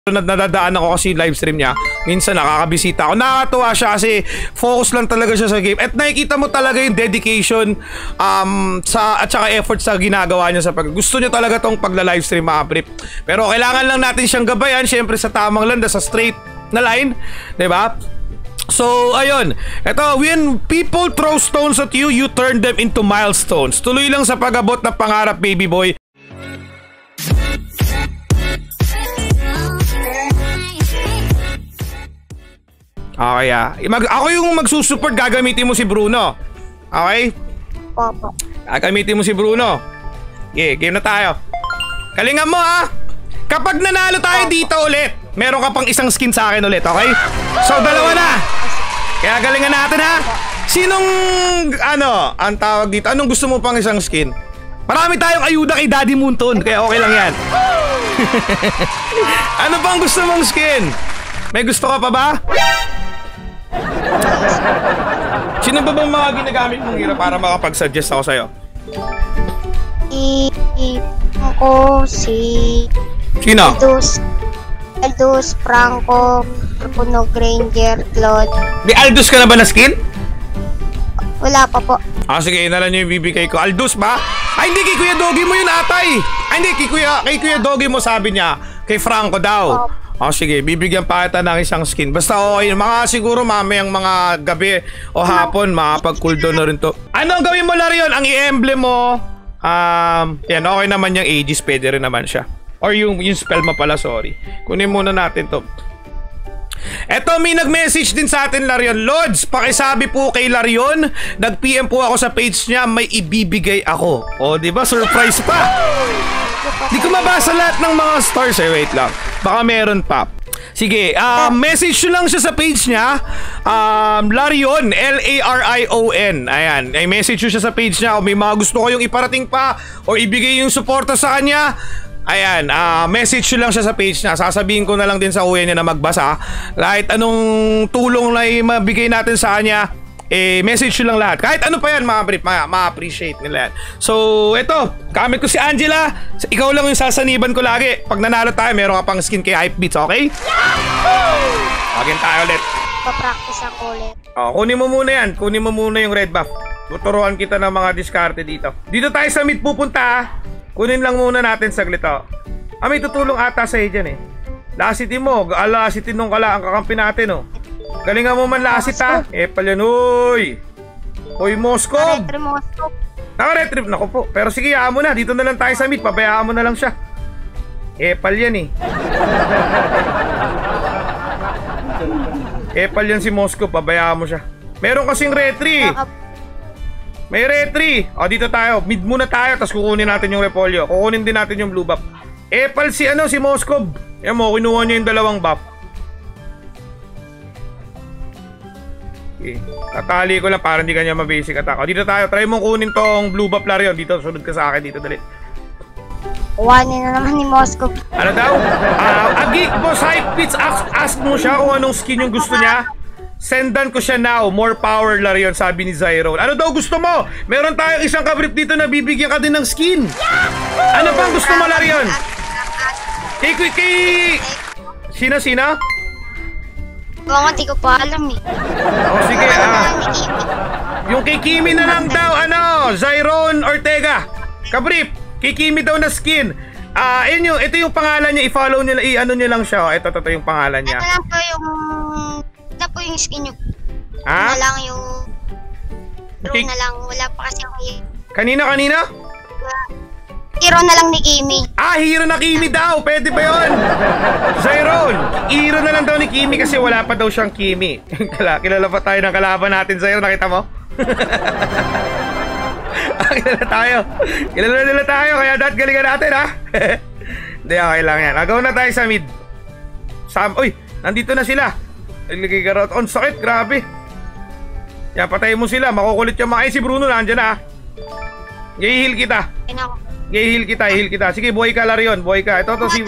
Nadadaan ako kasi live stream niya. Minsan nakakabisita ako. Nakakatuwa siya kasi focus lang talaga siya sa game. At nakikita mo talaga yung dedication at saka effort sa ginagawa niya sa gusto niya talaga tong pagla-live stream, mga prip. Pero kailangan lang natin siyang gabayan, syempre sa tamang landas, sa straight na line, 'di ba? So, ayun. Ito, when people throw stones at you, you turn them into milestones. Tuloy lang sa pag-abot ng pangarap, baby boy. Okay, ako yung magsusupport, gagamitin mo si Bruno. Okay? Opo. Gagamitin mo si Bruno. Okay, game na tayo. Kalingan mo, ha? Kapag nanalo tayo dito ulit, meron ka pang isang skin sa akin ulit, okay? So, dalawa na. Kaya galingan natin, ha? Sinong, ang tawag dito? Anong gusto mo pang isang skin? Marami tayong ayuda kay Daddy Moonton, kaya okay lang yan. Ano pang gusto mong skin? May gusto ka pa ba? Sino ba bang mga ginagamit mong hero para makapag-suggest ako sa'yo? Ako si... Sino? Aldous, Franco, Puno, Granger, Claude. Di Aldous ka na ba na skin? Wala pa po. Sige, yun na lang yung bibigay ko. Aldous ba? Ay, hindi, kay Kuya Doggy mo yun, atay. Ay, hindi, kay Kuya Doggy mo sabi niya. Kay Franco daw. Sige, bibigyan pa kita ng isang skin. Basta okay, mga siguro mamayang mga gabi o hapon, makapag-cooldown na rin to. Ano ang gawin mo, Larion? Ang i-emblem mo, yan, okay naman yung Aegis, pwede rin naman siya. Or yung spell mo pala, sorry. Kunin muna natin to. Eto, may nag-message din sa atin, Larion. Lods, pakisabi po kay Larion, nag-PM po ako sa page niya, may ibibigay ako. O, diba? Surprise pa! Di ko mabasa lahat ng mga stars wait lang. Baka meron pa. Sige, message nyo lang siya sa page niya. Larion, L-A-R-I-O-N. Ayan, ay message nyo siya sa page niya. Kung may mga gusto kayong iparating pa o ibigay yung suporta sa kanya, ayan, message nyo lang siya sa page niya. Sasabihin ko na lang din sa kuya niya na magbasa. Kahit anong tulong na mabigay natin sa kanya, message nyo lang lahat. Kahit ano pa yan, mga brief, ma-appreciate nila yan. So, eto, gamit ko si Angela. Ikaw lang yung sasaniban ko lagi. Pag nanalo tayo, meron ka pang skin kay Hypebeats, okay? Login tayo ulit. Pa-practice ako ulit. Kunin mo muna yan. Kunin mo muna yung red buff. Tuturuan kita ng mga diskarte dito. Dito tayo sa mid pupunta, Kunin lang muna natin saglit, may tutulong ata sa'yo dyan, Lasity mo. Lasity nung ang kakampi natin, Galingan mo man lasit, pala yan, uy! Uy, Moskov! Naka-retrieve na ko po. Pero sige, hayaan mo na. Dito na lang tayo sa mid. Pabayaan mo na lang siya. Epal yan, Epal yan si Moskov. Pabayaan mo siya. Meron kasing retry. May retry. Dito tayo. Mid muna tayo. Tapos kukunin natin yung repolyo. Kukunin din natin yung blue buff. Epal si si Moskov. Yan mo, kinuha niya yung dalawang buff. Okay. Tatali ko lang para hindi kanya mabasic attack. Dito tayo. Try mong kunin tong blue buff, Larion. Dito, sunod ka sa akin. Dito, dali. Kuhanin na naman ni Moskov. Ano daw? Geek Boss Hypebeats, ask mo siya kung anong skin yung gusto niya. Sendan ko siya now. More power, Larion, sabi ni Zyron. Ano daw gusto mo? Meron tayong isang kabrip dito na bibigyan ka din ng skin. Ano pang gusto mo, Larion? Kay Sina? Oo, di ko pa alam, Sige, yung kay Kimi na lang daw, Zyron Ortega. Kabrip, kay Kimi daw na skin. Ito yung pangalan niya, i-follow niyo, niyo lang siya. Ito yung pangalan niya. Ito po yung skin niyo. Ha? Na lang yung Hero na lang, wala pa kasi ako Kanina? Hero na lang ni Kimi. Hero na Kimi daw. Pwede ba yun? Zyron, hero na lang daw ni Kimi kasi wala pa daw siyang Kimi. Kilala pa tayo ng kalaban natin, Zyron. Nakita mo? Kilala nila tayo. Kaya galingan natin, Hindi, okay lang yan. Agaw na tayo sa mid. Uy, nandito na sila. Naglagay ka route on. Sakit, grabe. Yan, patayin mo sila. Makukulit yung mga. Si Bruno nandiyan na. I-heal kita. I-heal kita. Sige, buhay ka, Larion. Buhay ka. Ito si...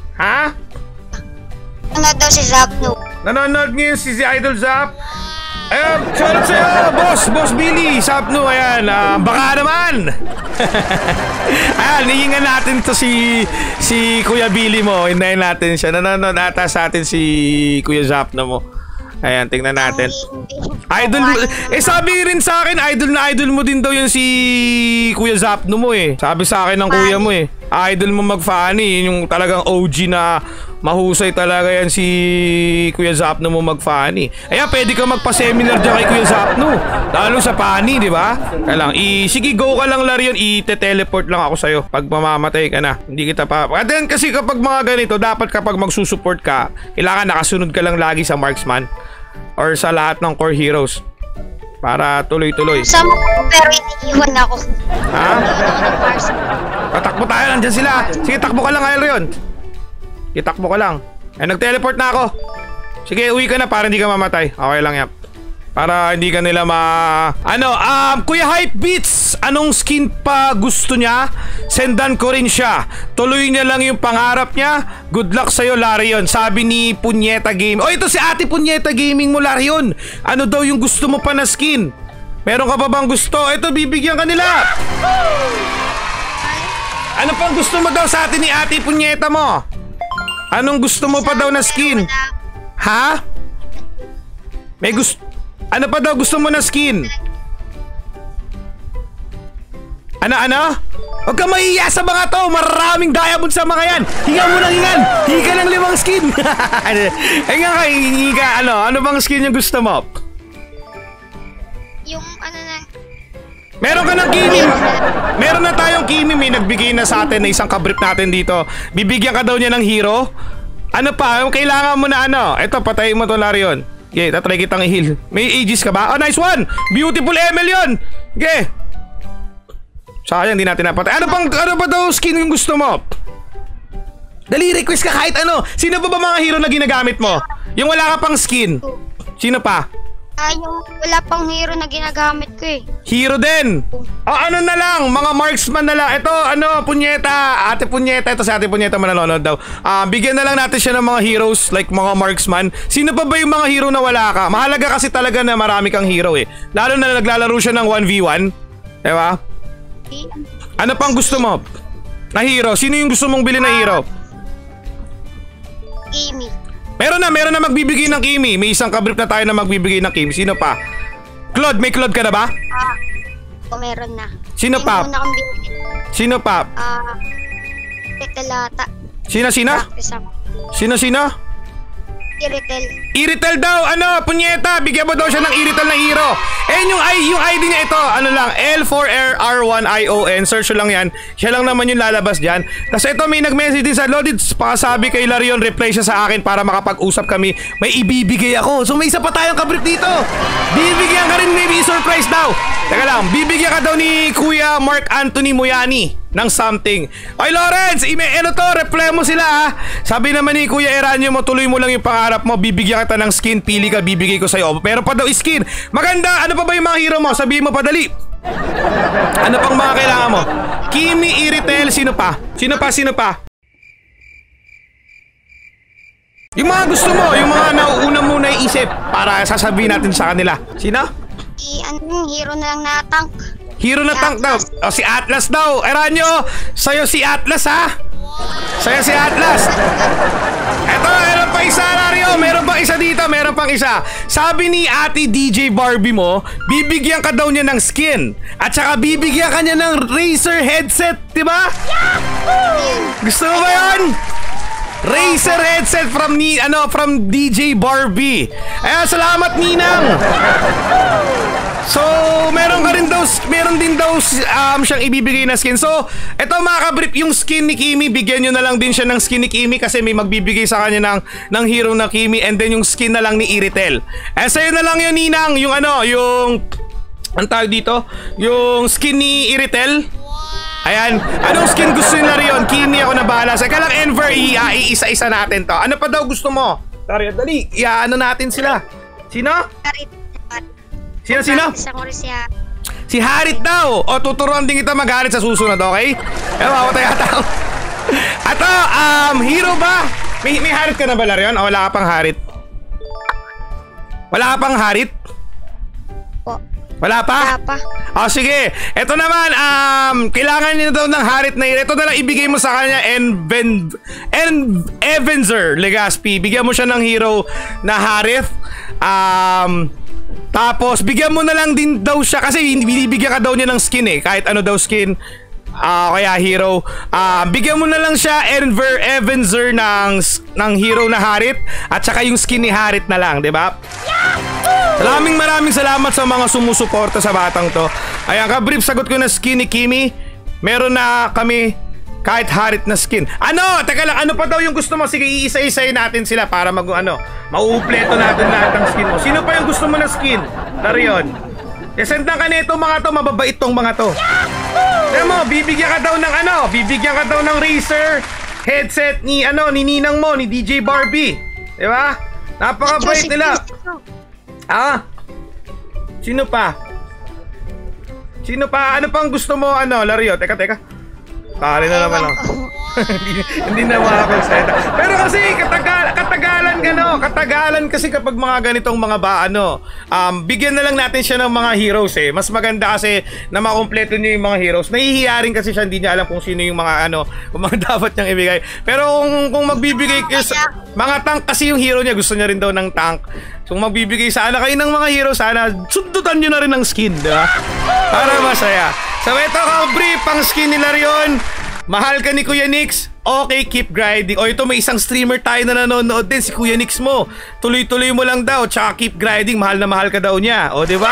Ha? Nanonood daw si Zapno. Nanonood ngayon si Idol Zap. Shoutout sa'yo, boss Billy, Sapno, ayan, baka naman. Ayan, hihingan natin to si Kuya Billy mo, hintayin natin siya, nanonood ata sa atin si Kuya Zapno mo. Ayan, tingnan natin. Idol mo, sabi rin sa akin, idol mo din daw yun si Kuya Zapno mo eh. Sabi sa akin ng kuya mo eh. Idol mo mag-funny, yung talagang OG na mahusay talaga yan si Kuya Zapno mo mag-funny. Ayan, pwede ka magpa-seminar dyan kay Kuya Zapno. Lalo sa funny, di ba? Kaya lang, sige go ka lang Larion, i-teleport lang ako sa'yo pag mamamatay ka na. Hindi kita pa. At then kasi kapag mga ganito, dapat kapag magsusupport ka, kailangan nakasunod ka lang lagi sa marksman or sa lahat ng core heroes para tuloy-tuloy. Sa pero iniiwan ako. Ha? Iniiwan ako ng Mars. Patakbo tayo, nandyan sila. Sige, takbo ka lang, Larion. Itakbo ka lang. Nag-teleport na ako. Sige, uwi ka na para hindi ka mamatay. Okay lang yan. Para hindi ka nila Kuya Hypebeats, anong skin pa gusto niya? Sendan ko rin siya. Tuloy niya lang yung pangarap niya. Good luck sa'yo, Larion. Sabi ni Punyeta Gaming. Ito si Ate Punyeta Gaming mo, Larion. Ano daw yung gusto mo pa na skin? Meron ka pa bang gusto? Ito, bibigyan ka nila. Ano pang gusto mo daw sa atin ni Ate Punyeta mo? Anong gusto mo pa daw na skin? Ha? May gusto... Ano pa daw gusto mo na skin? Ano? Huwag ka mahiya sa mga to. Maraming diamond sa mga yan. Hinga mo ng hingan. Hinga ng 5 skin. Hinga ka, hinga. Ano bang skin yung gusto mo? Yung na... Meron ka ng Kimi. Meron na tayong Kimi. May nagbigay na sa atin na isang kabrip natin dito. Bibigyan ka daw niya ng hero. Ano pa? Kailangan mo na Ito, patayin mo to, Larion. Okay, tatry kitang i-heal. May Aegis ka ba? Oh, nice one! Beautiful ML yun! Okay. Sayang, hindi natin napatay. Ano pa daw skin yung gusto mo? Dali, request ka kahit ano. Sino ba mga hero na ginagamit mo? Yung wala ka pang skin. Sino pa? Yung wala pang hero na ginagamit ko eh. Hero din. Ano na lang, mga marksman na lang. Ito, Punyeta. Ate Punyeta. Ito si Ate Punyeta mananonood daw. Bigyan na lang natin siya ng mga heroes like mga marksman. Sino pa ba yung mga hero na wala ka? Mahalaga kasi talaga na marami kang hero eh. Lalo na naglalaro siya ng 1v1. Diba? Ano pang gusto mo? Na hero? Sino yung gusto mong bilhin na hero? Kimi. Meron na magbibigay ng Kimi. May isang kabrip na tayo na magbibigay ng Kimi. Sino pa? Claude, may Claude ka na ba? Meron na. Sino pa? Sino pa? Iritel. Sino? Iritel. Iritel daw, Punyeta, bigyan mo daw siya ng Iritel na hero. Yung ID niya ito, lang, L4R1ION, search lang yan. Siya lang naman yung lalabas dyan. Tapos ito, may nag-message din sa Loaded, pakasabi kay Larion, reply siya sa akin para makapag-usap kami. May ibibigay ako. So may isa pa tayong kabrip dito. Bibigyan ka rin, maybe surprise daw. Teka lang, bibigyan ka daw ni Kuya Mark Anthony Moyani ng something. Oy Lawrence, reply mo sila ha. Sabi naman ni Kuya Eranio mo, tuloy mo lang yung pangarap mo, bibigyan kita ng skin, pili ka, bibigay ko sa'yo. Pero pa daw skin. Maganda, ano pa ba yung mga hero mo? Sabihin mo padali. Ano pang mga kailangan mo? Kimi, Iritel, sino pa? Sino pa? Yung mga gusto mo, yung mga nauuna mo na iisip para sasabihin natin sa kanila. Sino? Hero na lang na tank. Hero na tank daw. Si Atlas daw. Eranio, sa'yo si Atlas ha? Sa'yo si Atlas. Eto, meron pa isa, Lario. Meron pang isa dito, meron pang isa. Sabi ni Ate DJ Barbie mo, bibigyan ka daw niya ng skin. At saka bibigyan ka niya ng Razer headset, diba? Gusto mo ba yun? Razer headset from DJ Barbie. Ayan, salamat Ninang. So, meron din daw siyang ibibigay na skin. So, eto mga kabrip, yung skin ni Kimi, bigyan nyo na lang din siya ng skin ni Kimi kasi may magbibigay sa kanya ng hero na Kimi, and then yung skin na lang ni Iritel. And sa'yo na lang yun, Ninang, yung ang tawag dito, yung skin ni Iritel. Ayan, anong skin gusto nila Rion? Kimi, ako na bahala. Saka lang Enver, iisa-isa natin to. Ano pa daw gusto mo? Rion, dali, natin sila. Sino? Sino? Si Harit daw. O, tuturuan din kita mag-Harit sa susunod, okay? Mawatay ata ako. Ato, hero ba? May Harit ka na ba, Larion? O wala ka pang Harit? Wala ka pang Harit? Wala pa? Wala pa. Oh, sige. Ito naman, kailangan niya daw ng Harit na hero. Ito na lang ibigay mo sa kanya Evenzer Legaspi. Bigyan mo siya ng hero na Harith. Tapos, bigyan mo na lang din daw siya kasi binibigyan ka daw niya ng skin eh. Kahit ano daw skin. Kaya hero. Bigyan mo na lang siya Evenzer ng hero na Harit. At saka yung skin ni Harit na lang, diba? Maraming salamat sa mga sumusuporta sa batang to. Ayan, ka-brief, sagot ko na skin ni Kimi. Meron na kami kahit Harit na skin. Ano? Teka lang, ano pa daw yung gusto mo? Sige, iisa-isayin natin sila para mauupleto natin lahat ng skin mo. Sino pa yung gusto mo na skin? Larion. Send na ka nito mga to, mababait tong mga to. Alam mo, bibigyan ka daw ng Razer headset ni Ninang mo, ni DJ Barbie. Diba? Napakabait nila. Sino pa? Ano pang gusto mo, Lario? Teka. Tali na naman ako. Hindi na makapagsalita. Pero kasi katagalan kasi kapag mga ganitong mga bigyan na lang natin siya ng mga heroes eh. Mas maganda kasi na makompleto niya yung mga heroes. Nahihiya rin kasi siya, hindi niya alam kung sino yung mga kung mga dapat niyang ibigay. Pero kung magbibigay kayo mga tank kasi yung hero niya, gusto niya rin daw ng tank. So magbibigay sana kayo ng mga hero, sana sundutan nyo na rin ng skin, diba? Para masaya. So ito ka-brief pang skin nila Larion. Mahal ka ni Kuya Nix? Okay, keep grinding. O ito, may isang streamer tayo na nanonood din, si Kuya Nix mo. Tuloy-tuloy mo lang daw, tsaka keep grinding. Mahal na mahal ka daw niya. O, diba?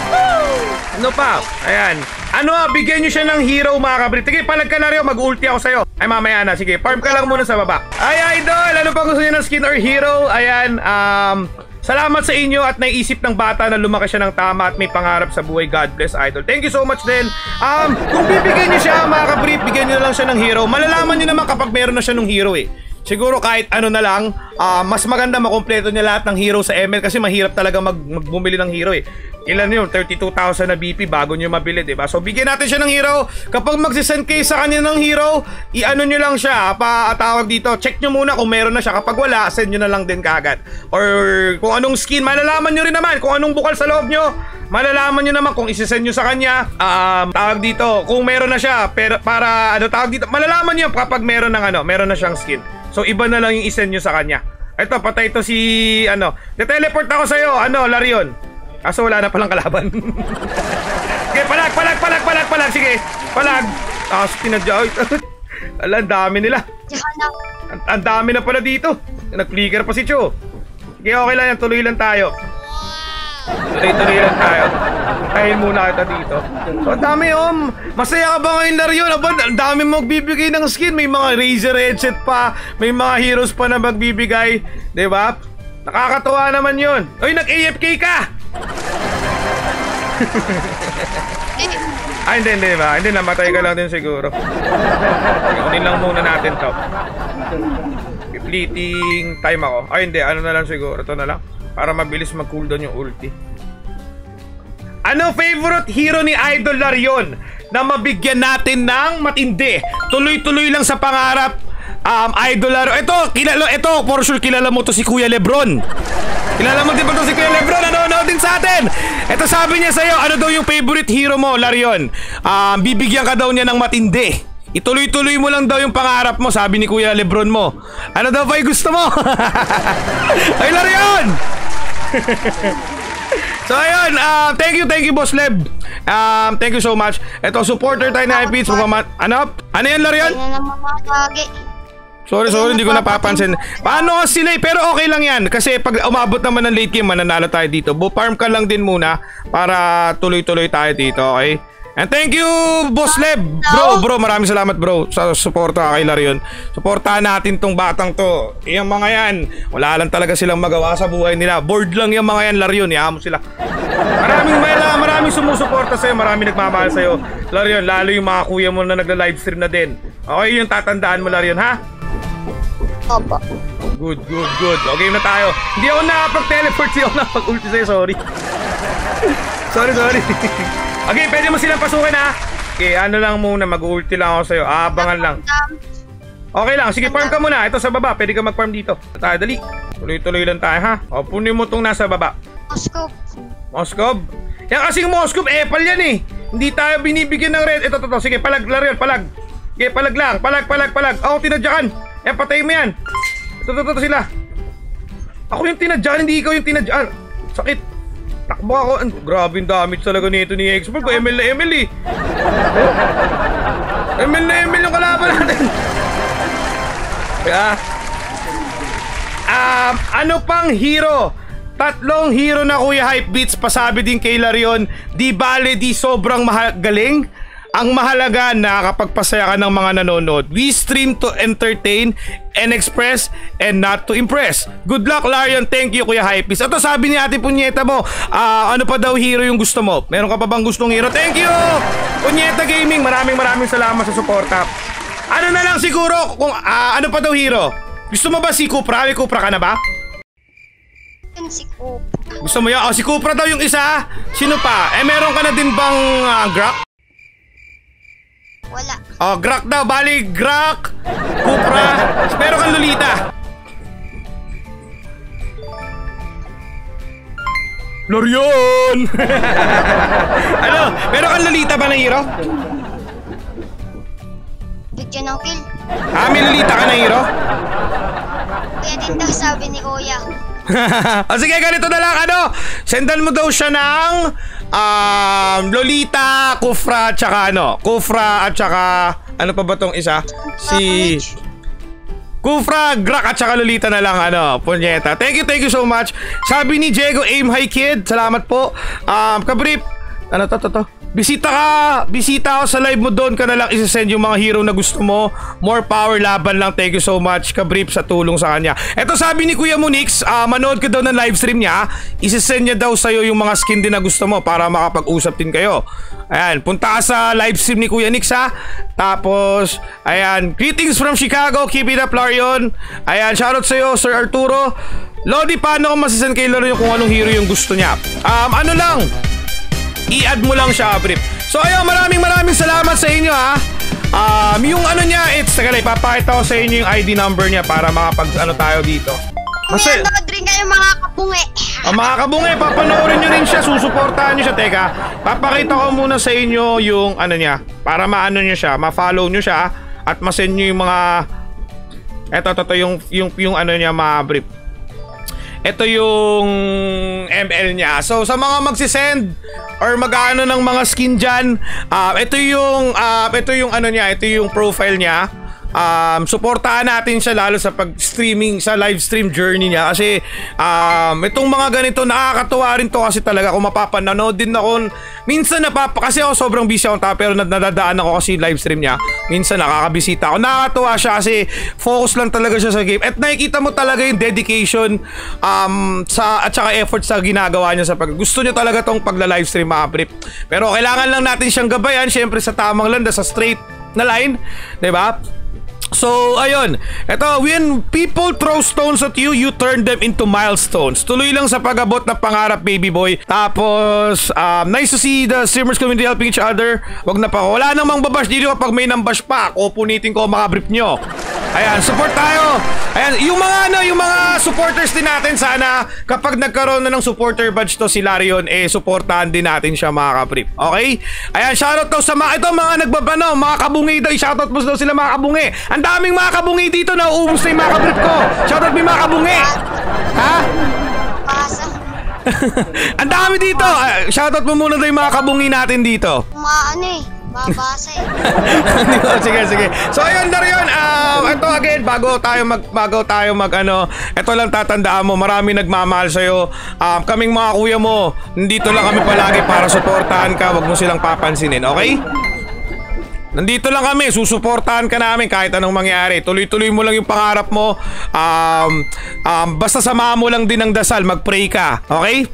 Ano pa? Ayan. Bigyan nyo siya ng hero mga kabrit. Sige, palag ka na rin, mag-ulti ako sa'yo. Ay, mamaya na. Sige, farm ka lang muna sa baba. Ay, idol! Ano pa gusto niyo ng skin or hero? Ayan, salamat sa inyo at naisip ng bata na lumaki siya ng tama at may pangarap sa buhay. God bless, idol. Thank you so much din. Kung bibigyan niyo siya, mga kabrief, bigyan niyo na lang siya ng hero. Malalaman niyo naman kapag meron na siya ng hero eh. Siguro kahit ano na lang, mas maganda makompleto niya lahat ng hero sa ML kasi mahirap talaga magbumili ng hero eh. Ilan yun? 32,000 na BP bago nyo mabili, diba? So bigyan natin siya ng hero. Kapag magsisend kayo sa kanya ng hero, i-ano nyo lang siya, tawag dito, check nyo muna kung meron na siya. Kapag wala, send nyo na lang din kaagad. Or kung anong skin, malalaman nyo rin naman. Kung anong bukal sa loob nyo, malalaman nyo naman kung isisend nyo sa kanya. Tawag dito, kung meron na siya, pero para tawag dito, malalaman nyo kapag meron na siyang skin. So iba na lang yung isend nyo sa kanya. Ito, patay ito si de-teleport ako sa'yo, Larion. Kaso wala na palang kalaban. Sige, palag. Sige, palag. Tinadya. Ala, ang dami nila. Ang dami na pala dito. Nag-flicker pa si Cho. Sige, okay lang yan. Tuloy lang tayo. Tuloy lang tayo. Kain muna kita dito. So, ang dami masaya ka ba ngayon, Larion? Ang dami magbibigay ng skin. May mga Razer headset pa. May mga heroes pa na magbibigay. Diba? Nakakatuwa naman yun. Uy, nag-AFK ka! Hindi ba? Hindi, namatay ka lang din siguro. Kunin lang muna natin to. Fleeting time ako. Hindi, na lang siguro. Ito na lang. Para mabilis mag-cooldown yung ulti. Ano favorite hero ni Idol Larion na mabigyan natin ng matindi? Tuloy-tuloy lang sa pangarap. Idol Larion. Ito, for sure kilala mo to si Kuya Lebron. Kilala mo din ba to si Kuya Lebron? Nanonood din sa atin. Ito sabi niya sa'yo, ano daw yung favorite hero mo, Larion? Bibigyan ka daw niya ng matindi. Ituloy-tuloy mo lang daw yung pangarap mo, sabi ni Kuya Lebron mo. Ano daw ba yung gusto mo? Ay, Larion! So ayun, thank you Boss Leb. Thank you so much. Ito, supporter tayo na iPeats. Ano yan, Larion? Sorry, hindi ko napapansin. Paano sila pero okay lang yan. Kasi pag umabot naman ng late game, mananalo tayo dito. Farm ka lang din muna para tuloy-tuloy tayo dito, okay? And thank you, Boss Leb. Bro, maraming salamat bro sa suporta kay Larion. Suportahan natin tong batang to. Yung mga yan, wala lang talaga silang magawa sa buhay nila. Bored lang yung mga yan, Larion. Iamo sila. Maraming sumusuporta sa'yo. Maraming nagmamahal sa'yo, Larion. Lalo yung mga kuya mo na nagla-livestream na din. Okay, yung tatandaan mo, Larion, ha? Opo. Good. Okay na tayo. Hindi ako nakapag-teleport. Hindi ako nakapag-ulti sa'yo. Sorry. Sorry. Okay, pwede mo silang pasukin ha. Okay, lang muna. Mag-ulti lang ako sa'yo. Abangan lang. Okay lang. Sige, farm ka muna. Ito sa baba. Pwede ka mag-farm dito. Tayo, dali. Tuloy-tuloy lang tayo ha. O, punin mo tong nasa baba. Oscob. Moskov? Yan kasing Moskov, epal yan eh. Hindi tayo binibigyan ng red. Ito. Sige, palag, Larion, palag. Sige, palag lang. Palag. Ako, tinadyakan. Yan, patayin mo yan. Ito sila. Ako yung tinadyakan, hindi ikaw yung tinadyakan. Sakit. Takbo ako. Grabe yung damage talaga nito ni Expert ko. ML na ML eh. ML na ML yung kalaban natin. Kaya, ano pang hero? 3 hero na Kuya Hypebeats, pasabi din kay Larion, di bale di sobrang galing. Ang mahalaga nakakapagpasaya ka ng mga nanonood. We stream to entertain and express and not to impress. Good luck Larion, thank you Kuya Hypebeats. Ito sabi ni Ate Punyeta mo, ano pa daw hero yung gusto mo? Meron ka pa bang gustong hero? Thank you Punyeta Gaming, maraming salamat sa suporta. Ano na lang siguro kung ano pa daw hero? Gusto mo ba si Cupra? May Cupra ka na ba? Yun si Cupra. Gusto mo yan? Si Cupra daw yung isa. Sino pa? Meron ka na din bang Grak? Wala. Grak daw. Bali, Grak, Cupra. Meron kang Lolita. Lorion! Ano? Meron kang Lolita ba na hero? Bigyan ng kill. May Lolita ka na hero? Kaya din daw sabi ni Kuya. Sige, ganito na lang, sendan mo daw siya ng Lolita, Kufra, tsaka Kufra at tsaka ano pa ba tong isa? Si Kufra, Grak at tsaka Lolita na lang, Punyeta. Thank you so much. Sabi ni Diego, aim high kid, salamat po. Kabrip, to? Bisita ako sa live mo, doon ka na lang isasend yung mga hero na gusto mo. More power, laban lang. Thank you so much Kabrip sa tulong sa kanya. Eto sabi ni Kuya Monix, manood ka daw ng live stream niya, isasend niya daw sa'yo yung mga skin din na gusto mo para makapag-usap din kayo. Ayan, punta ka sa live stream ni Kuya Nix ha. Tapos, ayan, greetings from Chicago, keep it up Larion. Ayan, shoutout sa'yo Sir Arturo. Lodi, paano ko masasend kay Larion kung anong hero yung gusto niya? Ano lang, i-add mo lang siya, Brip. So ayun, maraming salamat sa inyo ha. Yung niya, ipapakita ko sa inyo yung ID number niya para makapag tayo dito. Kasi Nanood rin kayo mga kabungi. mga kabungi, papanoorin nyo rin siya, susuportahan nyo siya. Teka, papakita ko muna sa inyo yung niya, para maano nyo siya, ma-follow nyo siya at masend nyo yung mga yung niya, mga Brip. Ito yung ML niya. So sa mga magsisend or mag-ano ng mga skin dyan, ito yung niya, ito yung profile niya. Suportahan natin siya lalo sa pag-streaming, sa live stream journey niya kasi itong mga ganito nakakatuwa rin to kasi talaga kung mapapanood din ako minsan kasi ako sobrang busy ako pero nadadaan ako kasi live stream niya, minsan nakakabisita ako, nakakatuwa siya kasi focus lang talaga siya sa game at nakikita mo talaga yung dedication at saka effort sa ginagawa niya sa gusto niya talaga tong pagla-live stream mga Brip, pero kailangan lang natin siyang gabayan syempre sa tamang landas, sa straight na line, 'di ba? So, ayun. Ito, when people throw stones at you, you turn them into milestones. Tuloy lang sa pag-abot ng pangarap, baby boy. Tapos, nice to see the streamers community helping each other. Wag na pa. Wala namang babash dito kapag may nambash pa. O punitin ko mga brief nyo. Ayan, support tayo. Ayan, yung mga supporters din natin, sana kapag nagkaroon na ng supporter badge to si Larion, supportahan din natin siya mga kabrip. Okay? Ayan, shoutout daw sa mga mga kabungi daw. Shoutout mo daw sila mga kabungi. Ang daming mga kabungi dito, nauubos na yung mga kabrip ko. Shoutout mo yung mga kabungi. Ha? Pasa. Ang dami dito. Shoutout mo muna daw yung mga kabungi natin dito. Babasa Sige. So ayun na rin. Ito again, bago tayo mag ito lang tatandaan mo, marami nagmamahal sa'yo. Kaming mga kuya mo, nandito lang kami palagi para suportahan ka. Wag mo silang papansinin, okay? Nandito lang kami, susuportahan ka namin kahit anong mangyari. Tuloy-tuloy mo lang yung pangarap mo. Basta samahan mo lang din ng dasal, mag-pray ka, okay?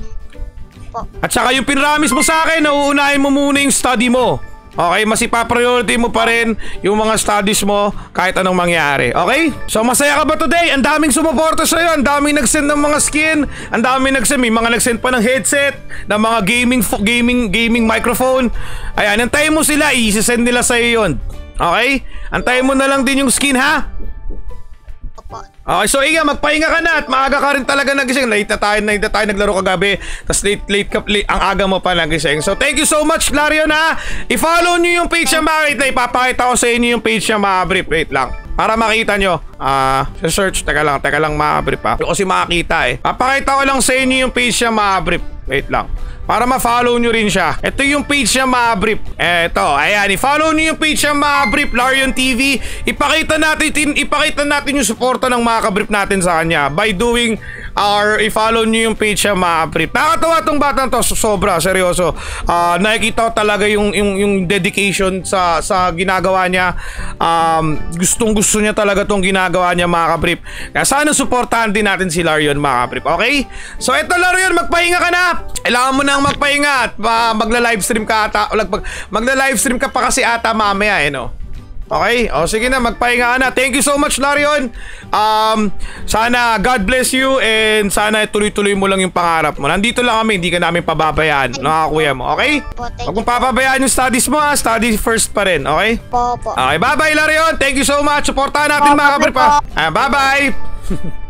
At saka yung pinramis mo sa akin, nauunahin mo muna yung study mo. Okay, mas ipa-priority mo pa rin yung mga studies mo kahit anong mangyari. Okay? So masaya ka ba today? Ang daming sumuporta sa'yo. Ang daming nag-send ng mga skin. Ang daming nag-send. May mga nag-send pa ng headset, ng mga gaming microphone. Ayan, antayin mo sila. I-send nila sa'yo yun. Okay? Antayin mo na lang din yung skin, ha? Okay, so Inga, magpahinga ka na at maaga ka rin talaga nagising. Late na tayo naglaro kagabi. Tapos late, ang aga mo pa nagising. So thank you so much, Larion ha. I-follow nyo yung page niya, makita. Ipapakita ko sa inyo yung page niya, mga brief. Wait lang. Para makita nyo. Search. Teka lang, mga brief ha. Kasi makakita eh. Papakita ko lang sa inyo yung page niya, mga brief. Wait lang. Para ma-follow nyo rin siya. Ito yung page niya, mga brief. Eto, ayan. I-follow nyo yung page niya, mga brief. Larion TV. Ipakita natin yung suporta ng mga kabrief natin sa kanya by doing i-follow nyo yung page niya, mga brief. Nakakatawa tong batang to. Sobra, seryoso. Nakikita ko talaga yung dedication sa ginagawa niya. Gustong-gusto niya talaga tong ginagawa niya, mga kabrief. Kaya sana suportahan din natin si Larion, mga kabrief. Okay? So eto, Larion, magpahinga ka na. Kailangan mo nang magpahinga at magla-livestream ka ata. Magla-livestream ka pa kasi ata mamaya no? Okay? O sige na, magpahinga ka na. Thank you so much, Larion. Sana God bless you and sana tuloy-tuloy mo lang yung pangarap mo. Nandito lang kami, hindi ka namin pababayaan. Kuya mo, okay? Huwag mong papabayaan yung studies mo ha. Study first pa rin, okay? Po. Okay, bye-bye, Larion. Thank you so much. Supportahan natin, mga kabrief. Bye-bye.